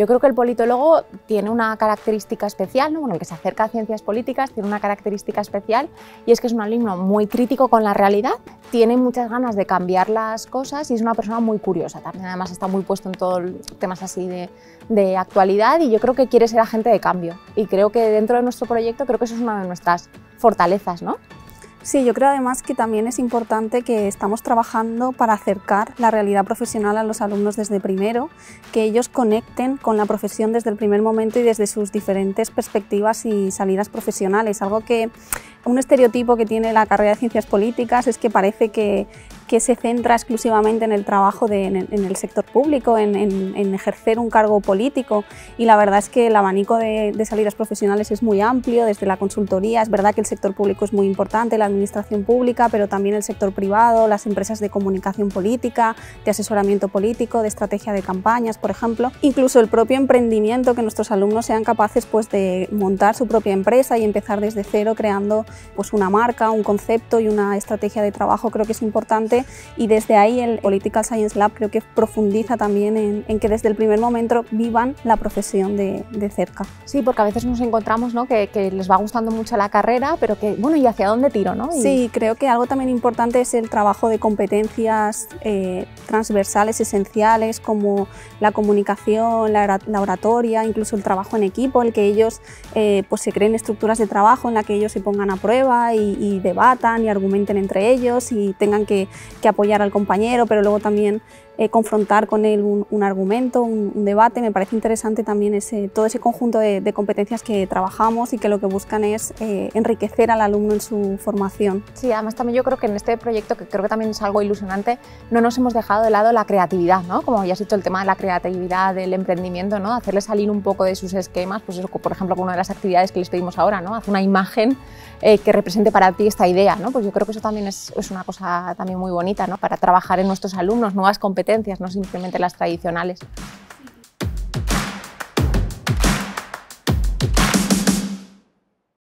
Yo creo que el politólogo tiene una característica especial, ¿no? Bueno, el que se acerca a ciencias políticas tiene una característica especial y es que es un alumno muy crítico con la realidad, tiene muchas ganas de cambiar las cosas y es una persona muy curiosa también. Además está muy puesto en todos temas así de actualidad y yo creo que quiere ser agente de cambio y creo que dentro de nuestro proyecto creo que eso es una de nuestras fortalezas, ¿no? Sí, yo creo además que también es importante que estamos trabajando para acercar la realidad profesional a los alumnos desde primero, que ellos conecten con la profesión desde el primer momento y desde sus diferentes perspectivas y salidas profesionales. Algo que un estereotipo que tiene la carrera de Ciencias Políticas es que parece que se centra exclusivamente en el trabajo en el sector público, en ejercer un cargo político, y la verdad es que el abanico de salidas profesionales es muy amplio, desde la consultoría. Es verdad que el sector público es muy importante, la administración pública, pero también el sector privado, las empresas de comunicación política, de asesoramiento político, de estrategia de campañas, por ejemplo. Incluso el propio emprendimiento, que nuestros alumnos sean capaces pues, de montar su propia empresa y empezar desde cero creando pues, una marca, un concepto y una estrategia de trabajo, creo que es importante. Y desde ahí el Political Science Lab creo que profundiza también en que desde el primer momento vivan la profesión de cerca. Sí, porque a veces nos encontramos, ¿no? que les va gustando mucho la carrera, pero que, bueno, ¿y hacia dónde tiro? ¿No? Sí, creo que algo también importante es el trabajo de competencias transversales esenciales como la comunicación, la oratoria, incluso el trabajo en equipo, el que ellos pues se creen estructuras de trabajo en la que ellos se pongan a prueba y debatan y argumenten entre ellos y tengan que apoyar al compañero, pero luego también confrontar con él un argumento, un debate. Me parece interesante también todo ese conjunto de competencias que trabajamos y que lo que buscan es enriquecer al alumno en su formación. Sí, además también yo creo que en este proyecto, que creo que también es algo ilusionante, no nos hemos dejado de lado la creatividad, ¿no? Como ya has dicho, el tema de la creatividad, del emprendimiento, ¿no? Hacerles salir un poco de sus esquemas, pues eso, por ejemplo, con una de las actividades que les pedimos ahora, ¿no? Haz una imagen que represente para ti esta idea, ¿no? Pues yo creo que eso también es una cosa también muy bonita, ¿no? Para trabajar en nuestros alumnos, nuevas competencias, no simplemente las tradicionales.